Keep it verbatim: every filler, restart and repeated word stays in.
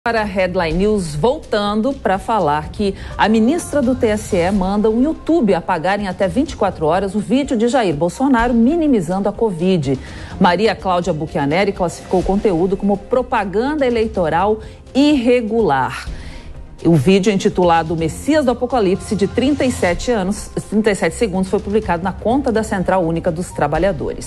Para a Headline News, voltando para falar que a ministra do T S E manda o YouTube apagar em até vinte e quatro horas o vídeo de Jair Bolsonaro minimizando a Covid. Maria Cláudia Buchianeri classificou o conteúdo como propaganda eleitoral irregular. O vídeo intitulado Messias do Apocalipse, de trinta e sete anos, trinta e sete segundos, foi publicado na conta da Central Única dos Trabalhadores.